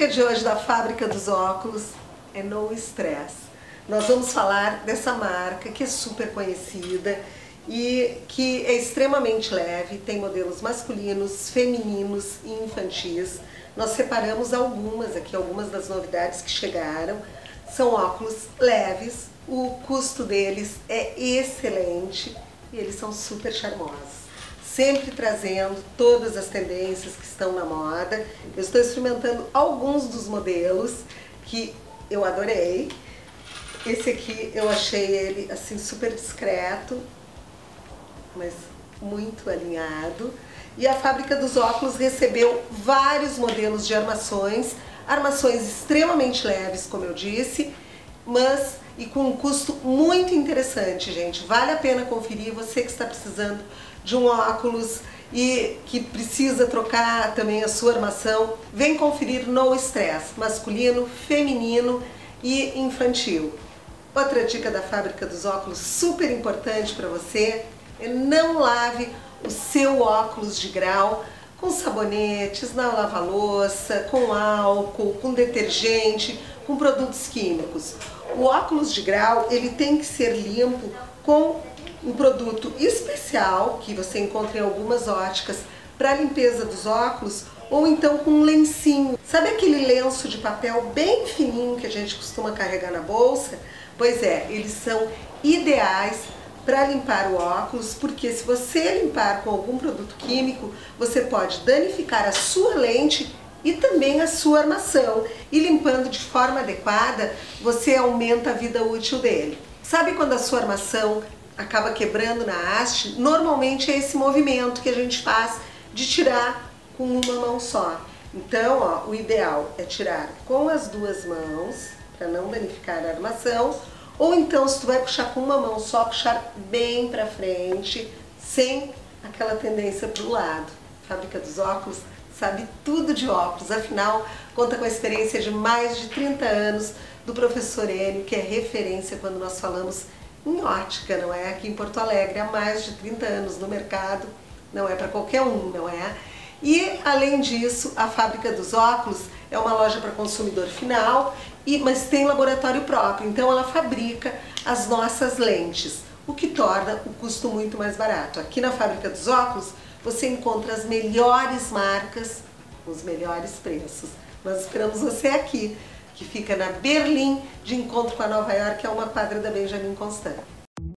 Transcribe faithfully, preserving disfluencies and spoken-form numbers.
dica de hoje da Fábrica dos Óculos é No Stress. Nós vamos falar dessa marca que é super conhecida e que é extremamente leve, tem modelos masculinos, femininos e infantis. Nós separamos algumas aqui, algumas das novidades que chegaram. São óculos leves, o custo deles é excelente e eles são super charmosos. Sempre trazendo todas as tendências que estão na moda. Eu estou experimentando alguns dos modelos que eu adorei. Esse aqui eu achei ele assim super discreto, mas muito alinhado. E a Fábrica dos Óculos recebeu vários modelos de armações, armações extremamente leves, como eu disse, mas e com um custo muito interessante, gente. Vale a pena conferir, você que está precisando de um óculos e que precisa trocar também a sua armação, vem conferir No Stress, masculino, feminino e infantil. Outra dica da Fábrica dos Óculos super importante para você é não lave o seu óculos de grau com sabonetes, na lava-louça, com álcool, com detergente, com produtos químicos. O óculos de grau ele tem que ser limpo com um produto especial que você encontra em algumas óticas para limpeza dos óculos, ou então com um lencinho. Sabe aquele lenço de papel bem fininho que a gente costuma carregar na bolsa? Pois é, eles são ideais para limpar o óculos, porque se você limpar com algum produto químico, você pode danificar a sua lente e também a sua armação. E limpando de forma adequada, você aumenta a vida útil dele. Sabe quando a sua armação acaba quebrando na haste? Normalmente é esse movimento que a gente faz de tirar com uma mão só. Então, ó, o ideal é tirar com as duas mãos, para não danificar a armação, ou então, se tu vai puxar com uma mão só, puxar bem para frente, sem aquela tendência para o lado. A Fábrica dos Óculos sabe tudo de óculos, afinal, conta com a experiência de mais de trinta anos do professor Enio, que é referência quando nós falamos em ótica, não é? Aqui em Porto Alegre, há mais de trinta anos no mercado, não é para qualquer um, não é? E, além disso, a Fábrica dos Óculos é uma loja para consumidor final, e, mas tem laboratório próprio, então ela fabrica as nossas lentes, o que torna o custo muito mais barato. Aqui na Fábrica dos Óculos você encontra as melhores marcas, os melhores preços. Nós esperamos você aqui, que fica na Berlim, de encontro com a Nova York, que é uma quadra da Benjamin Constant.